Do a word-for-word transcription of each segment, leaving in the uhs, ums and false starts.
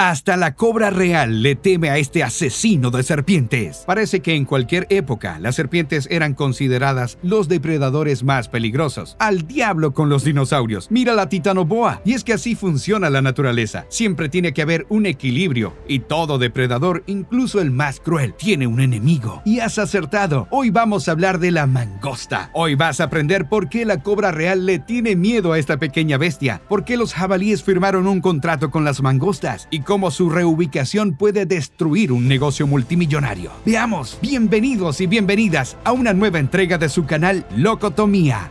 Hasta la cobra real le teme a este asesino de serpientes. Parece que en cualquier época las serpientes eran consideradas los depredadores más peligrosos. Al diablo con los dinosaurios. Mira la titanoboa. Y es que así funciona la naturaleza. Siempre tiene que haber un equilibrio. Y todo depredador, incluso el más cruel, tiene un enemigo. Y has acertado. Hoy vamos a hablar de la mangosta. Hoy vas a aprender por qué la cobra real le tiene miedo a esta pequeña bestia. Por qué los jabalíes firmaron un contrato con las mangostas. Y cómo su reubicación puede destruir un negocio multimillonario. Veamos, bienvenidos y bienvenidas a una nueva entrega de su canal Locotomía.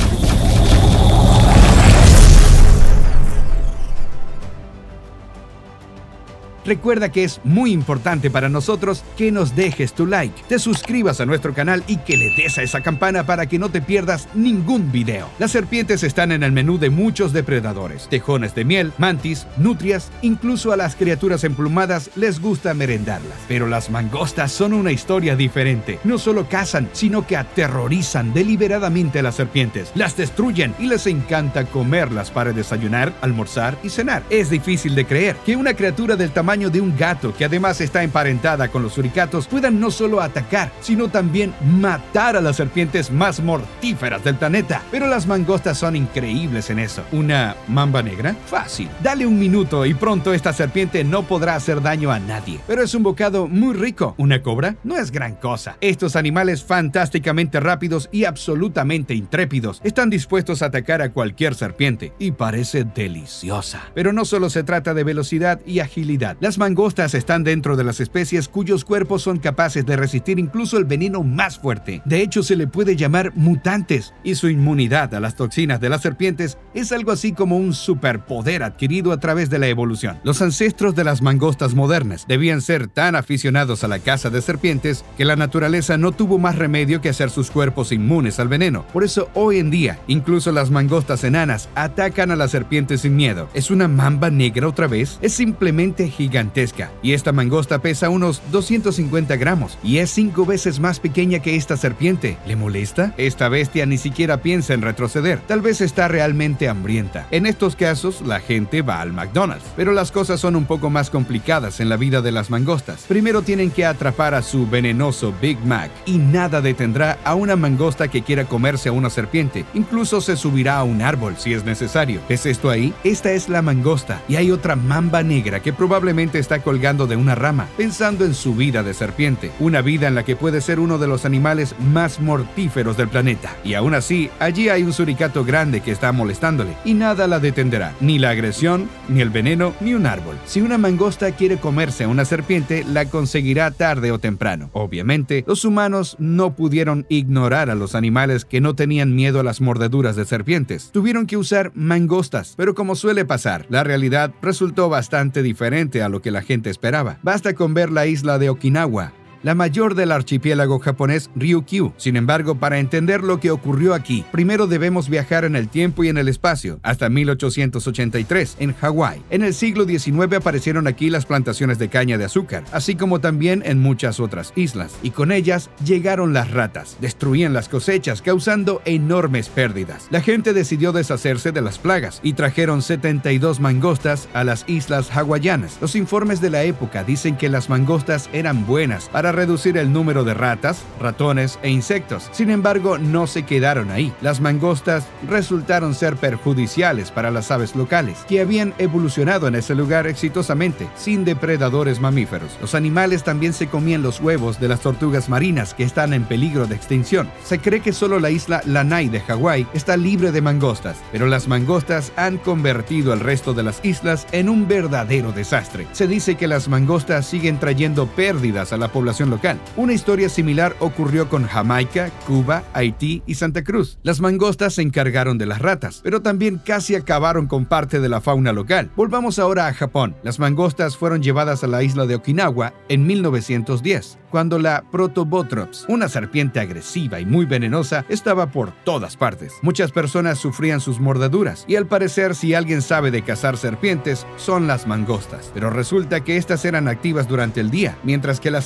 Recuerda que es muy importante para nosotros que nos dejes tu like, te suscribas a nuestro canal y que le des a esa campana para que no te pierdas ningún video. Las serpientes están en el menú de muchos depredadores. Tejones de miel, mantis, nutrias, incluso a las criaturas emplumadas les gusta merendarlas. Pero las mangostas son una historia diferente. No solo cazan, sino que aterrorizan deliberadamente a las serpientes. Las destruyen y les encanta comerlas para desayunar, almorzar y cenar. Es difícil de creer que una criatura del tamaño de un gato, que además está emparentada con los suricatos, puedan no solo atacar, sino también matar a las serpientes más mortíferas del planeta. Pero las mangostas son increíbles en eso. ¿Una mamba negra? Fácil. Dale un minuto y pronto esta serpiente no podrá hacer daño a nadie. Pero es un bocado muy rico. ¿Una cobra? No es gran cosa. Estos animales fantásticamente rápidos y absolutamente intrépidos están dispuestos a atacar a cualquier serpiente. Y parece deliciosa. Pero no solo se trata de velocidad y agilidad. Las mangostas están dentro de las especies cuyos cuerpos son capaces de resistir incluso el veneno más fuerte. De hecho, se le puede llamar mutantes, y su inmunidad a las toxinas de las serpientes es algo así como un superpoder adquirido a través de la evolución. Los ancestros de las mangostas modernas debían ser tan aficionados a la caza de serpientes que la naturaleza no tuvo más remedio que hacer sus cuerpos inmunes al veneno. Por eso, hoy en día, incluso las mangostas enanas atacan a las serpientes sin miedo. ¿Es una mamba negra otra vez? Es simplemente gigante. Gigantesca, y esta mangosta pesa unos doscientos cincuenta gramos y es cinco veces más pequeña que esta serpiente. ¿Le molesta? Esta bestia ni siquiera piensa en retroceder. Tal vez está realmente hambrienta. En estos casos, la gente va al McDonald's. Pero las cosas son un poco más complicadas en la vida de las mangostas. Primero tienen que atrapar a su venenoso Big Mac, y nada detendrá a una mangosta que quiera comerse a una serpiente. Incluso se subirá a un árbol si es necesario. ¿Es esto ahí? Esta es la mangosta, y hay otra mamba negra que probablemente está colgando de una rama, pensando en su vida de serpiente, una vida en la que puede ser uno de los animales más mortíferos del planeta. Y aún así, allí hay un suricato grande que está molestándole, y nada la detendrá, ni la agresión, ni el veneno, ni un árbol. Si una mangosta quiere comerse a una serpiente, la conseguirá tarde o temprano. Obviamente, los humanos no pudieron ignorar a los animales que no tenían miedo a las mordeduras de serpientes. Tuvieron que usar mangostas, pero como suele pasar, la realidad resultó bastante diferente a lo que la gente esperaba. Basta con ver la isla de Okinawa, la mayor del archipiélago japonés Ryukyu. Sin embargo, para entender lo que ocurrió aquí, primero debemos viajar en el tiempo y en el espacio, hasta mil ochocientos ochenta y tres, en Hawái. En el siglo diecinueve aparecieron aquí las plantaciones de caña de azúcar, así como también en muchas otras islas, y con ellas llegaron las ratas. Destruían las cosechas, causando enormes pérdidas. La gente decidió deshacerse de las plagas, y trajeron setenta y dos mangostas a las islas hawaianas. Los informes de la época dicen que las mangostas eran buenas para reducir el número de ratas, ratones e insectos. Sin embargo, no se quedaron ahí. Las mangostas resultaron ser perjudiciales para las aves locales, que habían evolucionado en ese lugar exitosamente, sin depredadores mamíferos. Los animales también se comían los huevos de las tortugas marinas que están en peligro de extinción. Se cree que solo la isla Lanai de Hawái está libre de mangostas, pero las mangostas han convertido el resto de las islas en un verdadero desastre. Se dice que las mangostas siguen trayendo pérdidas a la población local. Una historia similar ocurrió con Jamaica, Cuba, Haití y Santa Cruz. Las mangostas se encargaron de las ratas, pero también casi acabaron con parte de la fauna local. Volvamos ahora a Japón. Las mangostas fueron llevadas a la isla de Okinawa en mil novecientos diez, cuando la Protobothrops, una serpiente agresiva y muy venenosa, estaba por todas partes. Muchas personas sufrían sus mordeduras, y al parecer, si alguien sabe de cazar serpientes, son las mangostas. Pero resulta que estas eran activas durante el día, mientras que las serpientes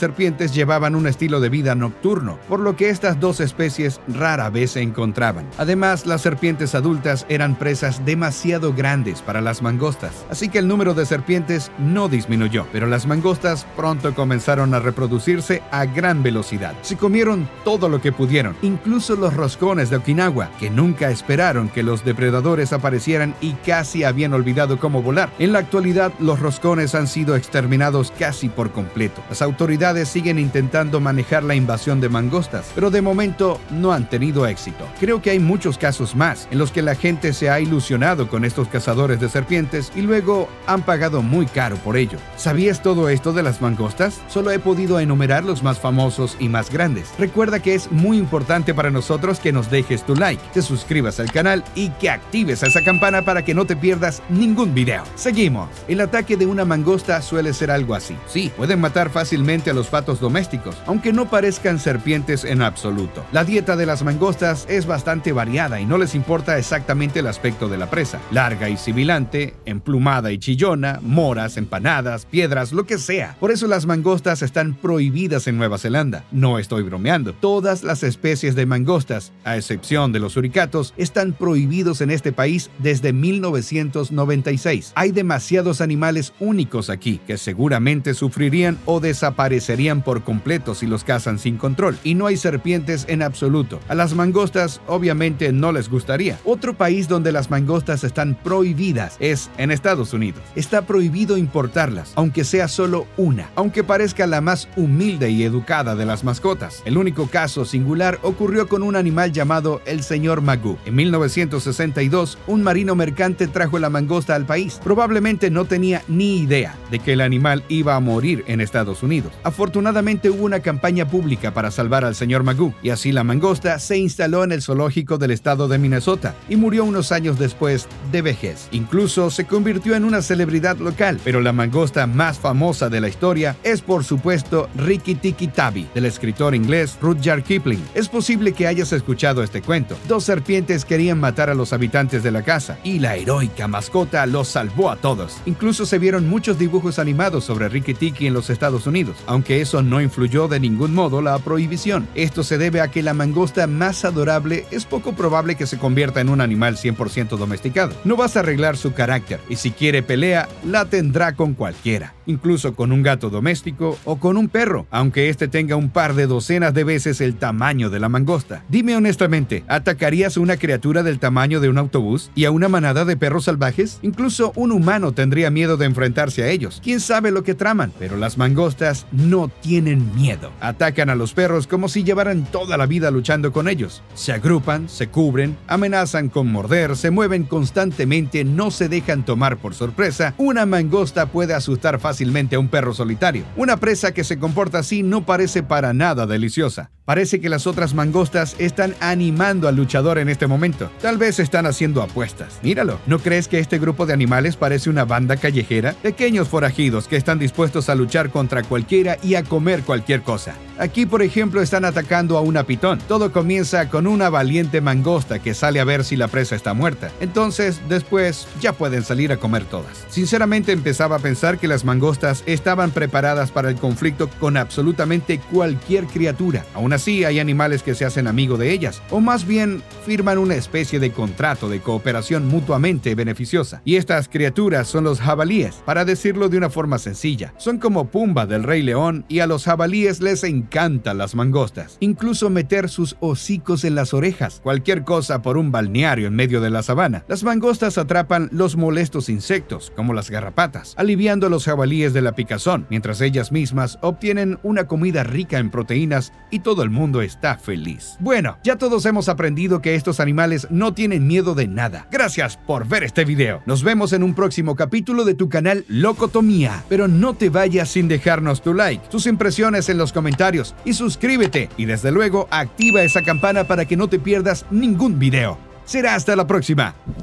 serpientes llevaban un estilo de vida nocturno, por lo que estas dos especies rara vez se encontraban. Además, las serpientes adultas eran presas demasiado grandes para las mangostas, así que el número de serpientes no disminuyó, pero las mangostas pronto comenzaron a reproducirse a gran velocidad. Se comieron todo lo que pudieron, incluso los roscones de Okinawa, que nunca esperaron que los depredadores aparecieran y casi habían olvidado cómo volar. En la actualidad, los roscones han sido exterminados casi por completo. Las autoridades siguen intentando manejar la invasión de mangostas, pero de momento no han tenido éxito. Creo que hay muchos casos más en los que la gente se ha ilusionado con estos cazadores de serpientes y luego han pagado muy caro por ello. ¿Sabías todo esto de las mangostas? Solo he podido enumerar los más famosos y más grandes. Recuerda que es muy importante para nosotros que nos dejes tu like, te suscribas al canal y que actives esa campana para que no te pierdas ningún video. Seguimos. El ataque de una mangosta suele ser algo así. Sí, pueden matar fácilmente a los patos domésticos, aunque no parezcan serpientes en absoluto. La dieta de las mangostas es bastante variada y no les importa exactamente el aspecto de la presa. Larga y sibilante, emplumada y chillona, moras, empanadas, piedras, lo que sea. Por eso las mangostas están prohibidas en Nueva Zelanda. No estoy bromeando. Todas las especies de mangostas, a excepción de los suricatos, están prohibidos en este país desde mil novecientos noventa y seis. Hay demasiados animales únicos aquí que seguramente sufrirían o desaparecerían por completo si los cazan sin control. Y no hay serpientes en absoluto. A las mangostas obviamente no les gustaría. Otro país donde las mangostas están prohibidas es en Estados Unidos. Está prohibido importarlas, aunque sea solo una, aunque parezca la más humilde y educada de las mascotas. El único caso singular ocurrió con un animal llamado el señor Magoo. En mil novecientos sesenta y dos, un marino mercante trajo la mangosta al país. Probablemente no tenía ni idea de que el animal iba a morir en Estados Unidos. Afortunadamente hubo una campaña pública para salvar al señor Magoo, y así la mangosta se instaló en el zoológico del estado de Minnesota y murió unos años después de vejez. Incluso se convirtió en una celebridad local, pero la mangosta más famosa de la historia es por supuesto Rikki-Tikki-Tavi, del escritor inglés Rudyard Kipling. Es posible que hayas escuchado este cuento. Dos serpientes querían matar a los habitantes de la casa y la heroica mascota los salvó a todos. Incluso se vieron muchos dibujos animados sobre Rikki-Tikki en los Estados Unidos, aunque eso no influyó de ningún modo la prohibición. Esto se debe a que la mangosta más adorable es poco probable que se convierta en un animal cien por ciento domesticado. No vas a arreglar su carácter y si quiere pelea, la tendrá con cualquiera, incluso con un gato doméstico o con un perro, aunque este tenga un par de docenas de veces el tamaño de la mangosta. Dime honestamente, ¿atacarías a una criatura del tamaño de un autobús y a una manada de perros salvajes? Incluso un humano tendría miedo de enfrentarse a ellos. ¿Quién sabe lo que traman? Pero las mangostas no tienen miedo. Atacan a los perros como si llevaran toda la vida luchando con ellos. Se agrupan, se cubren, amenazan con morder, se mueven constantemente, no se dejan tomar por sorpresa. Una mangosta puede asustar fácilmente a un perro solitario. Una presa que se comporta así no parece para nada deliciosa. Parece que las otras mangostas están animando al luchador en este momento. Tal vez están haciendo apuestas. Míralo. ¿No crees que este grupo de animales parece una banda callejera? Pequeños forajidos que están dispuestos a luchar contra cualquiera y a comer cualquier cosa. Aquí, por ejemplo, están atacando a una pitón. Todo comienza con una valiente mangosta que sale a ver si la presa está muerta. Entonces, después, ya pueden salir a comer todas. Sinceramente, empezaba a pensar que las mangostas estaban preparadas para el conflicto con absolutamente cualquier criatura. Aún así, hay animales que se hacen amigo de ellas, o más bien firman una especie de contrato de cooperación mutuamente beneficiosa. Y estas criaturas son los jabalíes. Para decirlo de una forma sencilla, son como Pumba del Rey León, y a los jabalíes les encantan las mangostas. Incluso meter sus hocicos en las orejas, cualquier cosa por un balneario en medio de la sabana. Las mangostas atrapan los molestos insectos, como las garrapatas, aliviando a los jabalíes de la picazón, mientras ellas mismas obtienen una comida rica en proteínas y todo el mundo está feliz. Bueno, ya todos hemos aprendido que estos animales no tienen miedo de nada. Gracias por ver este video. Nos vemos en un próximo capítulo de tu canal Locotomía. Pero no te vayas sin dejarnos tu like, tus impresiones en los comentarios y suscríbete. Y desde luego activa esa campana para que no te pierdas ningún video. Será hasta la próxima.